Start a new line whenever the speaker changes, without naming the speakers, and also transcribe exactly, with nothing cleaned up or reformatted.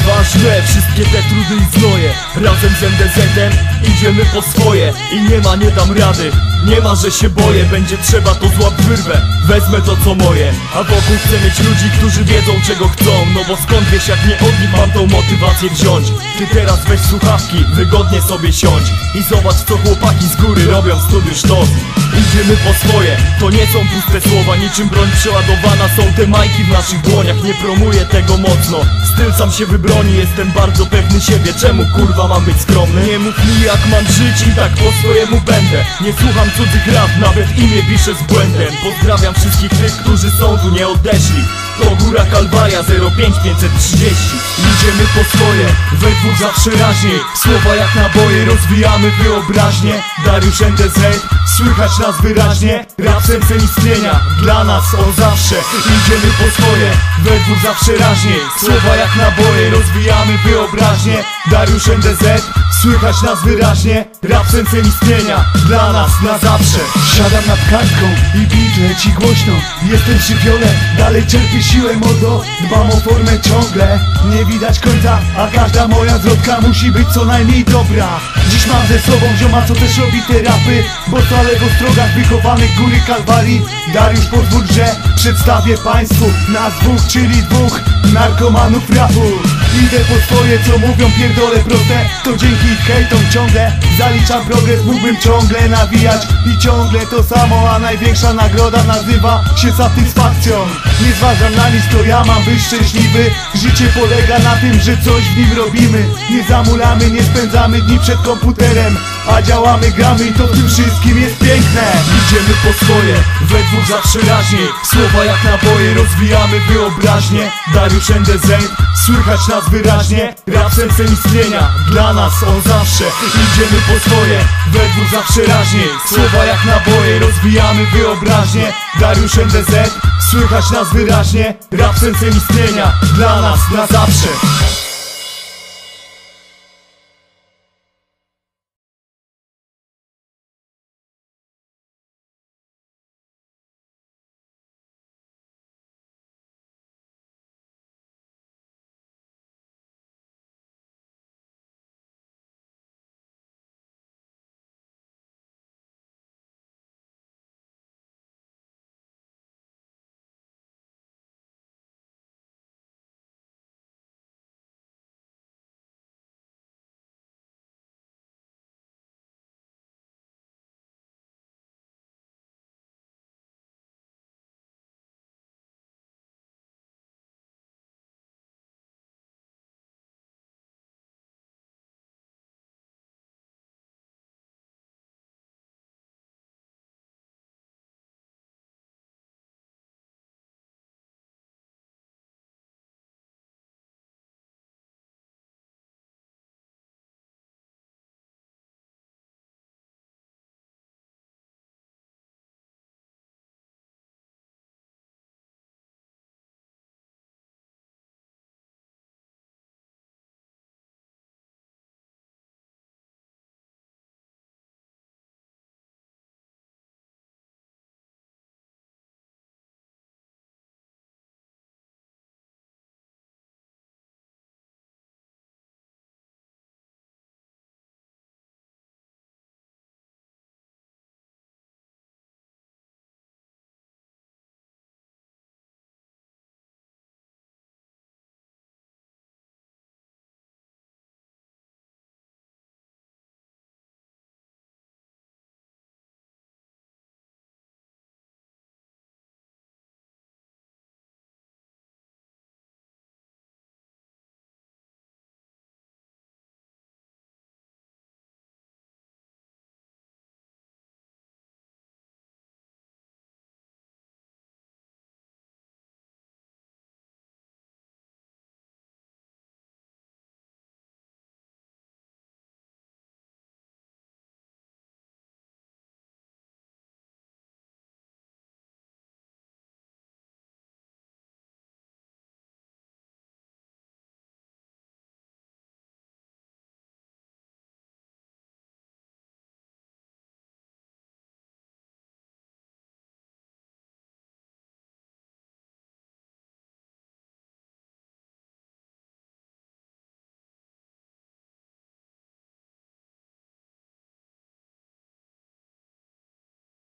Nieważne, wszystkie te trudy i znoje, razem z N D Z-em idziemy po swoje. I nie ma, nie dam rady, nie ma, że się boję. Będzie trzeba, to złap wyrwę, wezmę to co moje. A wokół chcę mieć ludzi, którzy wiedzą czego chcą. No bo skąd wiesz, jak nie od nich mam tą motywację wziąć. Ty teraz weź słuchawki, wygodnie sobie siądź i zobacz co chłopaki z góry robią w studiu sztos. Idziemy po swoje, to nie są puste słowa. Niczym broń przeładowana są te majki w naszych dłoniach. Nie promuję tego mocno, styl sam się wybroni. Jestem bardzo pewny siebie, czemu kurwa mam być skromny? Nie mów mi jak mam żyć i tak po swojemu będę. Nie słucham cudzych rad, nawet imię piszę z błędem. Pozdrawiam wszystkich tych, którzy są tu nie odeszli. To Góra Kalwaria zero pięć pięćset trzydzieści. Idziemy po swoje, we dwóch zawsze raźniej. Słowa jak naboje, rozwijamy wyobraźnię. Dariusz N D Z, słychać nas wyraźnie. Rap sercem istnienia, dla nas on zawsze. Idziemy po swoje, we dwóch zawsze raźniej. Słowa jak naboje, rozwijamy wyobraźnię. Dariusz N D Z, słychać nas wyraźnie. Rap sercem istnienia, dla nas na zawsze.
Siadam nad kartką i beat leci głośno. Jestem przy wiole, dalej czerpię siłę mordo. Dbam o formę ciągle, nie widać końca, a każda moja zwrotka musi być co najmniej dobra. Dziś mam ze sobą zioma, co też robi te rapy, bo wcale w ostrogach wychowanych Góry Kalwarii. Dariusz, pozwól, że przedstawię państwu nas dwóch, czyli dwóch narkomanów rapu. Idę po swoje, co mówią pierdole proste. To dzięki hejtom ciągle zaliczam progres. Mógłbym ciągle nawijać i ciągle to samo, a największa nagroda nazywa się satysfakcją. Nie zważam na nic, to ja mam być szczęśliwy. Życie polega na tym, że coś w nim robimy. Nie zamulamy, nie spędzamy dni przed komputerem, a działamy, gramy i to w tym wszystkim jest piękne.
Idziemy po swoje, we dwóch zawsze raźniej. Słowa jak naboje, rozwijamy wyobraźnię. Dariusz N D Z, słychać nas wyraźnie. Rap sercem istnienia, dla nas on zawsze. Idziemy po swoje, we dwóch zawsze raźniej. Słowa jak naboje, rozwijamy wyobraźnię. Dariusz N D Z, słychać nas wyraźnie. Rap sercem istnienia, dla nas na zawsze.